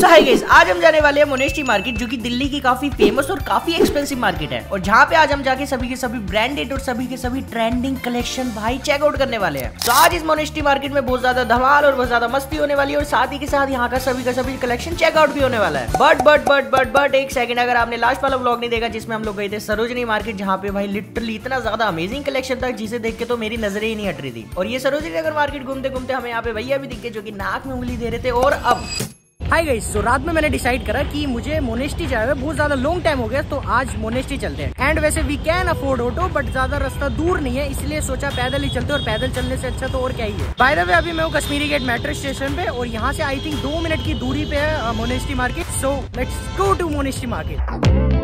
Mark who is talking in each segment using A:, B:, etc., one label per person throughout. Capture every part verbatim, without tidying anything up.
A: So hi guys, आज हम जाने वाले हैं मोनेस्ट्री मार्केट, जो कि दिल्ली की काफी फेमस और काफी एक्सपेंसिव मार्केट है, और जहाँ पे आज हम जाके सभी के सभी ब्रांडेड और सभी के सभी ट्रेंडिंग कलेक्शन भाई चेकआउट करने वाले हैं। तो आज इस मोनेस्ट्री मार्केट में बहुत ज्यादा धमाल और बहुत ज्यादा मस्ती होने वाली है, और साथ ही के साथ यहाँ का सभी का सभी कलेक्शन चेकआउट भी होने वाला है। But but but but but एक सेकंड, अगर आपने लास्ट वाला व्लॉग नहीं देखा जिसमें हम लोग गए थे सरोजनी मार्केट, जहाँ पे भाई लिटरली इतना ज्यादा अमेजिंग कलेक्शन था जिसे देख के तो मेरी नजरें ही नहीं हट रही थी। और ये सरोजनी नगर मार्केट घूमते घूमते हमें यहाँ पे भैया भी दिखे जो कि नाक में उंगली दे रहे थे। और अब हाय गाइस, तो रात में मैंने डिसाइड करा कि मुझे मोनेस्ट्री जाए हुए बहुत ज्यादा लॉन्ग टाइम हो गया, तो आज मोनेस्ट्री चलते हैं। एंड वैसे we can afford auto, but ज्यादा रास्ता दूर नहीं है, इसलिए सोचा पैदल ही चलते, और पैदल चलने से अच्छा तो और क्या ही है। बाय द वे अभी मैं हूँ कश्मीरी गेट मेट्रो स्टेशन पे, और यहाँ से आई थिंक दो मिनट की दूरी पे है monastery market. So let's go to monastery market.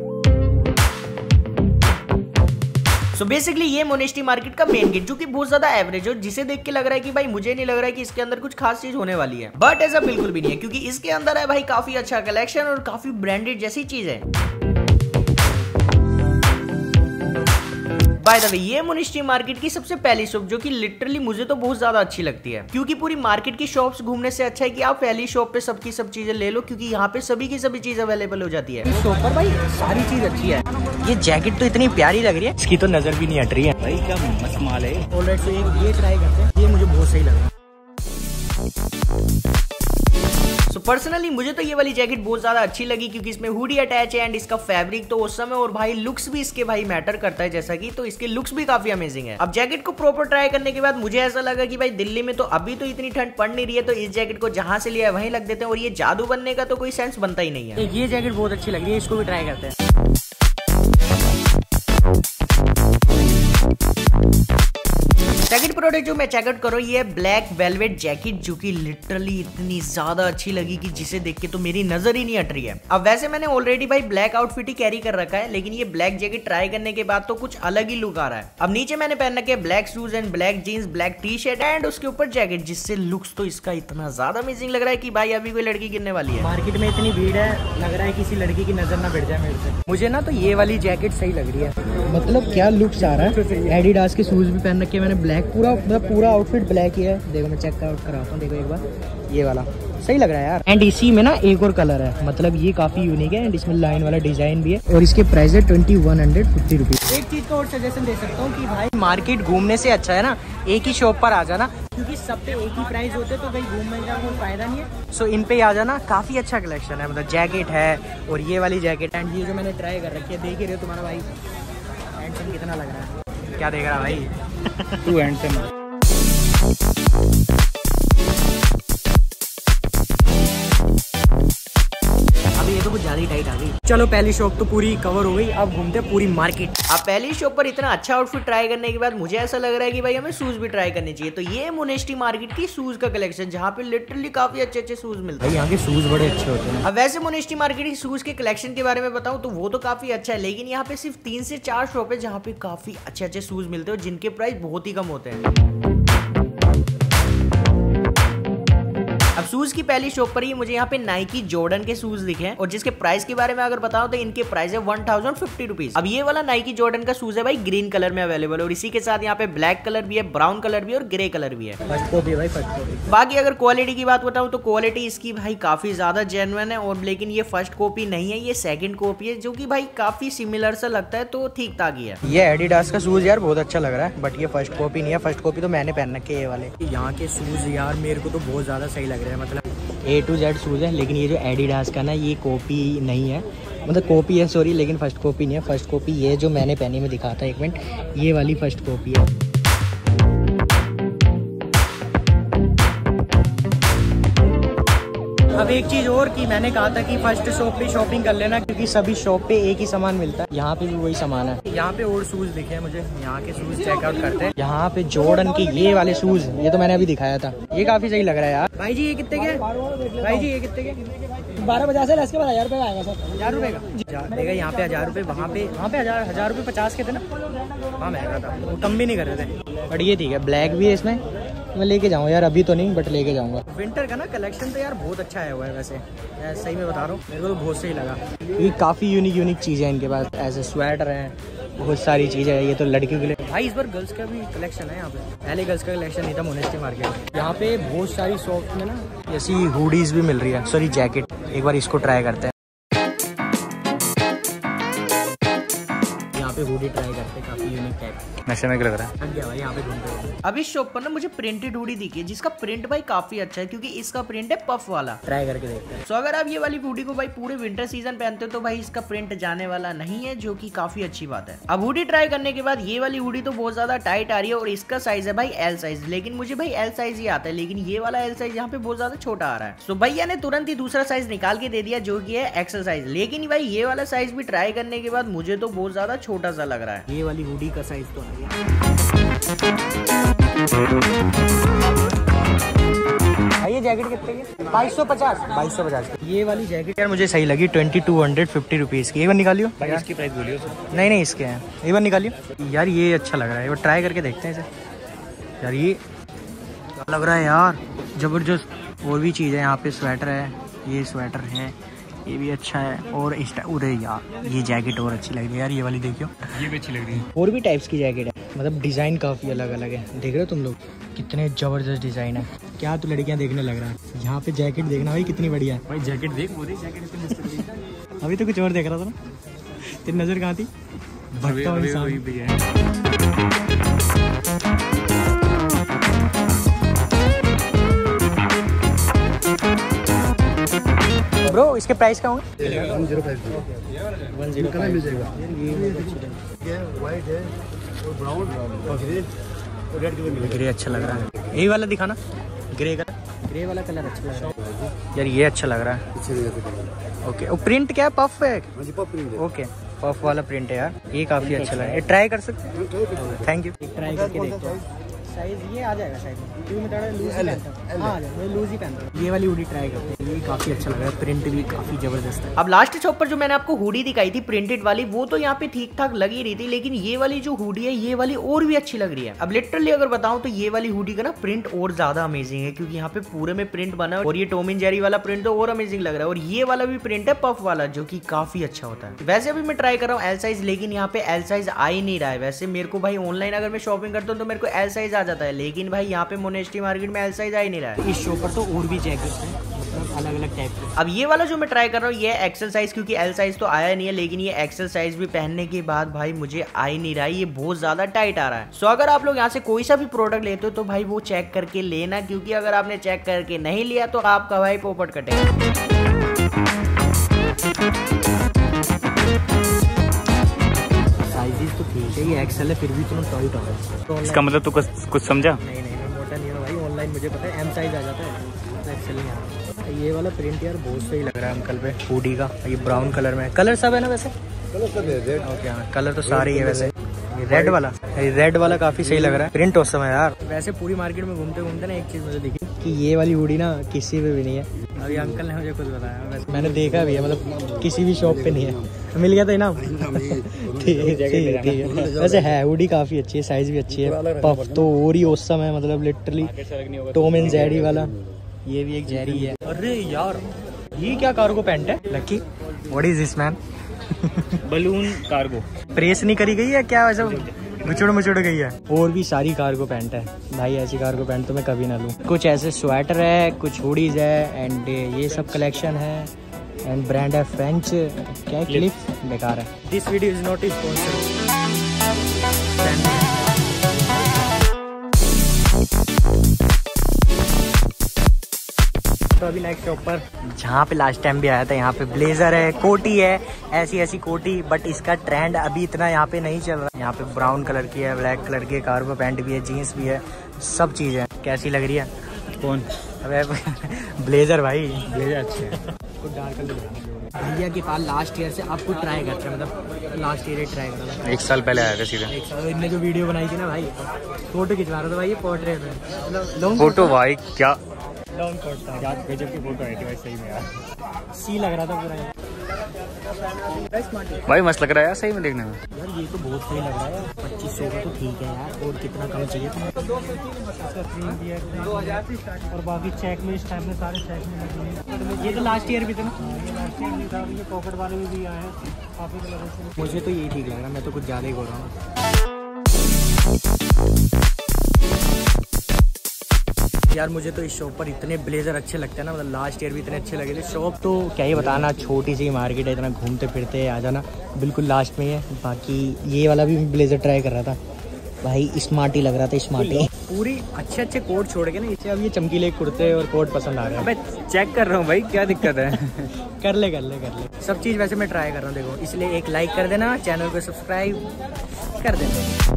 A: तो बेसिकली ये मोनेस्ट्री मार्केट का मेन गेट, जो कि बहुत ज्यादा एवरेज हो, जिसे देख के लग रहा है कि भाई मुझे नहीं लग रहा है कि इसके अंदर कुछ खास चीज होने वाली है, बट ऐसा बिल्कुल भी नहीं है, क्योंकि इसके अंदर है भाई काफी अच्छा कलेक्शन और काफी ब्रांडेड जैसी चीज है। बाय द वे ये मोनेस्ट्री मार्केट की सबसे पहली शॉप, जो कि लिटरली मुझे तो बहुत ज्यादा अच्छी लगती है, क्योंकि पूरी मार्केट की शॉप्स घूमने से अच्छा है कि आप पहली शॉप पे सबकी सब चीजें ले लो, क्योंकि यहाँ पे सभी की सभी चीज अवेलेबल हो जाती है। इस शॉप पर भाई सारी चीज अच्छी है। ये जैकेट तो इतनी प्यारी लग रही है, इसकी तो नजर भी नहीं हट रही है भाई, क्या मस्त माल है। ऑलराइट, तो एक ये ट्राई करते हैं, ये मुझे बहुत सही लगा। सो so पर्सनली मुझे तो ये वाली जैकेट बहुत ज्यादा अच्छी लगी, क्योंकि इसमें हुडी अटैच है एंड इसका फैब्रिक तो उस समय, और भाई लुक्स भी इसके भाई मैटर करता है, जैसा कि तो इसके लुक्स भी काफी अमेजिंग है। अब जैकेट को प्रॉपर ट्राई करने के बाद मुझे ऐसा लगा कि भाई दिल्ली में तो अभी तो इतनी ठंड पड़ नहीं रही है, तो इस जैकेट को जहां से लिया है वहीं लग देते हैं, और ये जादू बनने का तो कोई सेंस बनता ही नहीं है। ये जैकेट बहुत अच्छी लग रही है, इसको भी ट्राई करते हैं। सेकंड प्रोडक्ट जो मैं चेकआउट करूँ, ये ब्लैक वेलवेट जैकेट, जो कि लिटरली इतनी ज्यादा अच्छी लगी कि जिसे देख के तो मेरी नजर ही नहीं हट रही है। अब वैसे मैंने ऑलरेडी भाई ब्लैक आउटफिट ही कैरी कर रखा है, लेकिन ये ब्लैक जैकेट ट्राई करने के बाद तो कुछ अलग ही लुक आ रहा है। अब नीचे मैंने पहन रखे black shoes and black jeans, black T shirt and उसके ऊपर जैकेट, जिससे लुक्स तो इसका इतना ज्यादा अमेजिंग लग रहा है कि भाई अभी कोई लड़की गिरने वाली है। मार्केट में इतनी भीड़ है, लग रहा है किसी लड़की की नजर ना भिड़ जाए मेरे से। मुझे ना तो ये वाली जैकेट सही लग रही है, मतलब क्या लुक्स आ रहा है। एडिडास के शूज भी पहन रखे मैंने, ब्लैक पूरा मतलब पूरा आउटफिट ब्लैक ही है। देखो मैं चेक आउट कराता हूँ, देखो एक बार, ये वाला सही लग रहा है यार। एंड इसी में ना एक और कलर है, मतलब ये काफी यूनिक है, एंड इसमें लाइन वाला डिजाइन भी है, और इसके प्राइस है twenty one hundred fifty rupees. एक चीज का और सजेशन दे सकता हूँ कि भाई मार्केट घूमने से अच्छा है ना एक ही शॉप पर आ जाना, क्योंकि सब पे एक ही प्राइस होते तो भाई घूमने का कोई फायदा नहीं है। सो इन पे आ जाना, काफी अच्छा कलेक्शन है, मतलब जैकेट है और ये वाली जैकेट, एंड ये जो मैंने ट्राई कर रखी है, देख ही रहे हो तुम्हारा भाई हैंडसम कितना लग रहा है। क्या देख रहा है भाई तू हैंडसम। अभी ये तो कुछ ज्यादा ही टाइट आ गई। चलो पहली शॉप तो पूरी कवर हो गई, अब घूमते हैं पूरी मार्केट। अब पहली शॉप पर इतना अच्छा आउटफिट ट्राई करने के बाद मुझे ऐसा लग रहा है कि भाई हमें शूज भी ट्राई करने चाहिए। तो ये मोनेस्ट्री मार्केट की शूज का कलेक्शन, जहाँ पे लिटरली काफी अच्छे अच्छे शूज मिलते हैं। यहाँ के शूज बड़े अच्छे होते हैं। अब वैसे मोनेस्ट्री मार्केट की शूज के कलेक्शन के बारे में बताऊँ तो वो तो काफी अच्छा है, लेकिन यहाँ पे सिर्फ तीन से चार शॉप है जहाँ पे काफी अच्छे अच्छे शूज मिलते हैं, जिनके प्राइस बहुत ही कम होते हैं। अब शूज की पहली शॉप पर ही मुझे यहाँ पे नाइकी जॉर्डन के शूज दिखे हैं, और जिसके प्राइस के बारे में अगर बताऊं तो इनके प्राइस है वन थाउजेंड फिफ्टी रुपीज। अब ये वाला नाइकी जॉर्डन का शूज है भाई ग्रीन कलर में अवेलेबल, और इसी के साथ यहाँ पे ब्लैक कलर भी है, ब्राउन कलर भी है और ग्रे कलर भी है। फर्स्ट कॉपी भाई, फर्स्ट कॉपी। बाकी अगर क्वालिटी की बात बताऊं तो क्वालिटी इसकी भाई काफी ज्यादा जेन्युइन है, और लेकिन ये फर्स्ट कॉपी नहीं है, ये सेकंड कॉपी है, जो कि भाई काफी सिमिलर सा लगता है, तो ठीक ठाक ही है। ये एडिडास का शूज यार बहुत अच्छा लग रहा है, बट ये फर्स्ट कॉपी नहीं है, फर्स्ट कॉपी तो मैंने पहन रखे ये वाले। यहाँ के शूज यार मेरे को तो बहुत ज्यादा सही लग रहे हैं, मतलब ए टू जेड शूज है, लेकिन ये जो एडिडास का ना ये कॉपी नहीं है, मतलब कॉपी है सॉरी, लेकिन फर्स्ट कॉपी नहीं है। फर्स्ट कॉपी ये जो मैंने पहनी में दिखाता है, एक मिनट, ये वाली फर्स्ट कॉपी है। अब एक चीज और की मैंने कहा था कि फर्स्ट शॉप पे शॉपिंग कर लेना, क्योंकि सभी शॉप पे एक ही सामान मिलता है, यहाँ पे भी वही सामान है। यहाँ पे और शूज दिखे हैं मुझे, यहाँ के शूज चेकआउट करते हैं। यहाँ पे जॉर्डन के ये वाले शूज, ये तो मैंने अभी दिखाया था, ये काफी सही लग रहा है यार। भाई जी ये कितने के? भाई जी ये कितने के? बारह पचास है, इसके बाद हजार रुपए आएगा सर। हजार रुपए का देखा, यहाँ पे हजार रुपए, वहाँ पे वहाँ पे हजार हजार रुपए पचास के थे ना, वहाँ महंगा था, वो कम भी नहीं कर रहे थे। बट ये ठीक है, ब्लैक भी है इसमें, मैं लेके जाऊँ यार, अभी तो नहीं बट लेके जाऊँगा। विंटर का ना कलेक्शन तो यार बहुत अच्छा आया हुआ है, वैसे मैं सही में बता रहा हूँ, मेरे को तो बहुत सही लगा, क्योंकि काफ़ी यूनिक यूनिक चीज़ें हैं इनके पास, ऐसे स्वेटर हैं, बहुत सारी चीज़ें हैं। ये तो लड़कियों के लिए भाई इस बार गर्ल्स का भी कलेक्शन है यहाँ पे, पहले गर्ल्स का कलेक्शन नहीं था मोनेस्ट्री मार्केट में। यहाँ पे बहुत सारी शॉप में ना ऐसी हुडीज भी मिल रही है, सॉरी जैकेट। एक बार इसको ट्राई करते हैं, यहाँ पे हुडी ट्राई करते हैं, काफी यूनिक टाइप। नशे में लग रहा है भाई यहाँ पे घूमते हुए। अब इस शॉप पर ना मुझे प्रिंटेड हुडी दिखी है, जिसका प्रिंट भाई काफी अच्छा है क्योंकि इसका प्रिंट है पफ वाला। ट्राई करके देखते हैं। सो अगर आप ये वाली हुडी को भाई पूरे विंटर सीजन पहनते हो तो भाई इसका प्रिंट जाने वाला नहीं है, जो कि काफी अच्छी बात है। अब हुडी ट्राई करने के बाद ये वाली हुडी तो बहुत ज्यादा टाइट आ रही है और इसका साइज है भाई एल साइज, लेकिन मुझे भाई एल साइज ही आता है, लेकिन ये वाला एल साइज यहाँ पे बहुत ज्यादा छोटा आ रहा है। सो भैया ने तुरंत ही दूसरा साइज निकाल के दे दिया जो कि है एक्सल साइज, लेकिन भाई ये वाला साइज भी ट्राई करने के बाद मुझे तो बहुत ज्यादा छोटा सा लग रहा है। ये वाली हुडी का साइज तो आ गया। ये जैकेट कितने की? बाईस सौ पचास बाईस सौ पचास ये वाली जैकेट यार मुझे सही लगी, twenty two hundred fifty rupees की। एक बार निकालियो भाई, इसकी प्राइस बोलियो। नहीं नहीं इसके हैं, एक बार निकालियो यार। ये अच्छा लग रहा है, एक बार ट्राई करके देखते हैं इसे यार। ये लग रहा है यार जबरदस्त। और भी चीज़ है यहाँ पे, स्वेटर है, ये स्वेटर है, ये भी अच्छा है। और इस उधर यार ये जैकेट और अच्छी लग रही है यार, ये वाली देखियो, ये भी अच्छी लग रही है। और भी टाइप्स की जैकेट है, मतलब डिज़ाइन काफ़ी अलग अलग है। देख रहे हो तुम लोग कितने ज़बरदस्त डिज़ाइन है। क्या तो लड़कियां देखने लग रहा है। यहाँ पे जैकेट देखना भाई कितनी बढ़िया है। भाई जैकेट देख, वो जैकेट इतनी मस्त लग रही है। अभी तो कुछ और देख रहा था ना, तेरी नज़र कहाँ थी? भटका इंसान भी है। ब्रो इसके प्राइस क्या होंगे? One zero five one zero five मिल जाएगा। ये वाइट है और ब्राउन और ग्रे और रेड कलर। ग्रे अच्छा लग रहा है, यही वाला दिखाना। ग्रे का ग्रे वाला कलर अच्छा लग रहा है यार, ये अच्छा लग रहा है। ओके, और प्रिंट क्या है? पफ है? ओके, पफ वाला प्रिंट है यार, ये काफी अच्छा लग रहा है। ट्राई कर सकते हैं? Thank you. ट्राई करके देखते हैं। साइज ये आ जाएगा शायद, क्योंकि मैं थोड़ा लूज ही पहनता हूं। हां मैं लूज ही पहनता हूं। ये वाली हुडी ट्राई करते हैं, ये काफी अच्छा लग रहा है, प्रिंट भी काफी जबरदस्त है। अब लास्ट शॉप पर जो मैंने आपको हुडी दिखाई थी प्रिंटेड वाली, वो तो यहाँ पे ठीक ठाक लग ही रही थी, लेकिन ये वाली जो हुडी है ये वाली और भी अच्छी लग रही है। अब लिटरली अगर बताऊं तो ये वाली हुडी का ना प्रिंट और ज्यादा अमेजिंग है, क्योंकि यहाँ पे पूरे में प्रिंट बना है और ये टॉम एंड जेरी वाला प्रिंट तो और अमेजिंग लग रहा है। और ये वाला भी प्रिंट है पफ वाला, जो की काफी अच्छा होता है। वैसे अभी मैं ट्राई कर रहा हूँ एल साइज, लेकिन यहाँ पे एल साइज आ ही नहीं रहा है। वैसे मेरे को भाई ऑनलाइन अगर मैं शॉपिंग करता हूँ तो मेरे को एल साइज आ जाता है, लेकिन भाई यहाँ पे मोनेस्ट्री मार्केट में एल साइज आ ही नहीं रहा है। इस शॉप पर तो और भी जैकेट है, मतलब अलग अलग टाइप के। अब ये वाला जो मैं ट्राई कर रहा हूँ ये एक्सेल साइज, क्योंकि एल साइज तो आया नहीं है, लेकिन ये एक्सेल साइज भी पहनने के बाद भाई मुझे आ ही नहीं रहा है, ये बहुत ज्यादा टाइट आ रहा है। सो अगर आप लोग यहाँ से कोई सा भी प्रोडक्ट लेते हो तो भाई वो चेक करके लेना, क्योंकि अगर आपने चेक करके नहीं लिया तो आपका भाई पोपट कटेगा। साइजेस तो ठीक है, ये एक्सेल है फिर भी तुम टाइट हो रहा है।
B: इसका मतलब तू कुछ कुछ समझा?
A: नहीं नहीं मैं मोटा नहीं हूँ भाई, ऑनलाइन मुझे पता है एम साइज आ जाता है, एक्सेल नहीं आता। ये वाला प्रिंट यार बहुत सही लग रहा है अंकल पे, हुडी का। ये ब्राउन कलर में, कलर सब है ना वैसे? कलर सब है, रेड। ओके हाँ, कलर तो सारे ही है वैसे। ये रेड वाला, ये रेड वाला काफी सही लग रहा है, प्रिंट औसम है यार। वैसे पूरी मार्केट में घूमते घूमते ना एक चीज मुझे दिखी कि ये वाली हुडी ना किसी पे भी नहीं है। अभी अंकल ने मुझे कुछ बताया, वैसे मैंने देखा भी है, मतलब किसी भी शॉप पे नहीं है। मिल गया था ना? ठीक है ठीक है। वैसे है हुडी काफी अच्छी है, साइज भी अच्छी है, पफ तो और ही औसम है, मतलब लिटरली टॉम एंड जेरी वाला। ये भी एक जेरी है। अरे यार ये क्या कार्गो पैंट है Lucky? What is this man?
B: Balloon cargo.
A: Press नहीं करी गई है क्या, वैसे मुचुड़ मुचुड़ गई है? और भी सारी कार्गो पैंट है भाई, ऐसी कार्गो पैंट तो मैं कभी ना लूँ। कुछ ऐसे स्वेटर है, कुछ हुडीज है, एंड ये सब कलेक्शन है, एंड ब्रांड है फ्रेंच। क्या क्लिप बेकार है। This video is not sponsored. तो अभी नेक्स्ट शॉप पर, जहाँ पे लास्ट टाइम भी आया था, यहाँ पे ब्लेजर है, कोटी है, ऐसी ऐसी कोटी, बट इसका ट्रेंड अभी इतना यहाँ पे नहीं चल रहा। यहाँ पे ब्राउन कलर की है, ब्लैक कलर की कार्गो पैंट भी है, जीन्स भी है, सब चीज़ है। कैसी लग रही है? कौन? अबे ब्लेजर भाई, ब्लेजर अच्छे है। डार्क कलर भैया के पास लास्ट ईयर से आपको ट्राई करते हैं, मतलब लास्ट ईयर ट्राई कर रहा था।
B: एक साल पहले आया था सीधा।
A: एक साल इनने जो वीडियो बनाई थी ना भाई, फोटो खिंचवा रहा था भाई, ये पोर्ट्रेट में, मतलब
B: फोटो भाई क्या
A: लॉन्ग कोट था,
B: गजब की फोटो आई थी भाई, सही में यार,
A: सी लग रहा था पूरा
B: भाई, मस्त लग रहा है यार सही में देखने में।
A: यार ये तो बहुत सही लग रहा है, पच्चीस सौ का तो ठीक है यार, और कितना कम चाहिए था। और बाकी चेक में इस टाइम में सारे चेक में, ये तो लास्ट ईयर भी था ना, लास्ट ईयर भी था, ये पॉकेट वाले भी आए हैं काफी कलर। मुझे तो यही ठीक लग रहा है, मैं तो कुछ ज़्यादा ही बोल रहा हूँ। यार मुझे तो इस शॉप पर इतने ब्लेजर अच्छे लगते हैं ना, मतलब लास्ट ईयर भी इतने अच्छे लगे थे। शॉप तो क्या ही बताना, छोटी सी मार्केट है, इतना घूमते फिरते आ जाना, बिल्कुल लास्ट में ही है। बाकी ये वाला भी ब्लेजर ट्राई कर रहा था भाई, स्मार्टी लग रहा था, स्मार्टी। पूरी अच्छे अच्छे कोट छोड़ के ना इसे अब ये चमकीले कुर्ते और कोट पसंद आ रहे हैं।
B: मैं चेक कर रहा हूँ भाई, क्या दिक्कत है?
A: कर ले कर ले कर ले सब चीज़ वैसे मैं ट्राई कर रहा हूँ देखो, इसलिए एक लाइक कर देना, चैनल को सब्सक्राइब कर देना।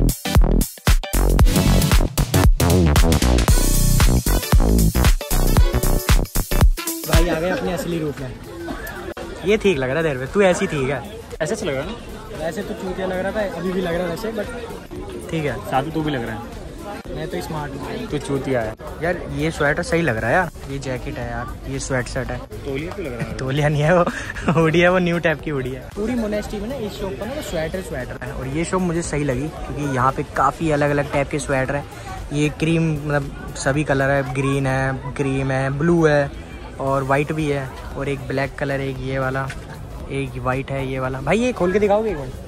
A: भाई आ गए अपने असली रूप में। ये ठीक लग रहा है देर पे, तू ऐसी ठीक है,
B: ऐसे अच्छा लग रहा है ना?
A: वैसे तो चूतिया लग रहा था, अभी भी लग रहा है वैसे, बट ठीक है।
B: साथ में तू भी लग रहा है।
A: मैं तो स्मार्ट हूँ,
B: तू चूतिया है
A: यार। ये स्वेटर सही लग रहा है यार, ये जैकेट है यार, ये स्वेट शर्ट है।
B: तोलिया क्यों लग रहा है?
A: तोलिया नहीं है वो, हुडी है वो, न्यू टाइप की हुडी है। पूरी मोनेस्टी में ना इस शॉप पर ना स्वेटर स्वेटर है, और ये शॉप मुझे सही लगी क्योंकि यहाँ पे काफ़ी अलग अलग टाइप के स्वेटर है। ये क्रीम मतलब सभी कलर है, ग्रीन है, क्रीम है, ब्लू है और वाइट भी है, और एक ब्लैक कलर है, एक ये वाला, एक वाइट है ये वाला। भाई ये खोल के दिखाओगे एक बार?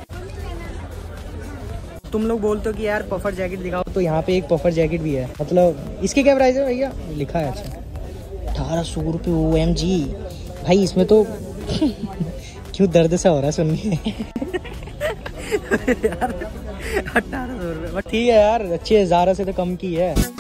A: तुम लोग बोलते हो कि यार पफर जैकेट दिखाओ, तो यहाँ पे एक पफर जैकेट भी है। मतलब इसकी क्या प्राइस है भैया? लिखा है अच्छा अठारह सौ रुपये। ओ एम जी भाई, इसमें तो क्यों दर्द सा हो रहा है सुनने यार अठारह सौ रुपये ठीक है यार, अच्छी है, ज़ारा से तो कम की है।